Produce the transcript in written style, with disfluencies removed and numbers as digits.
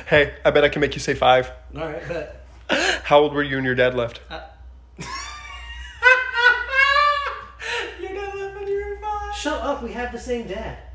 Hey, I bet I can make you say 5. All right, bet. How old were you when your dad left? Your dad left when you were 5. Shut up. We have the same dad.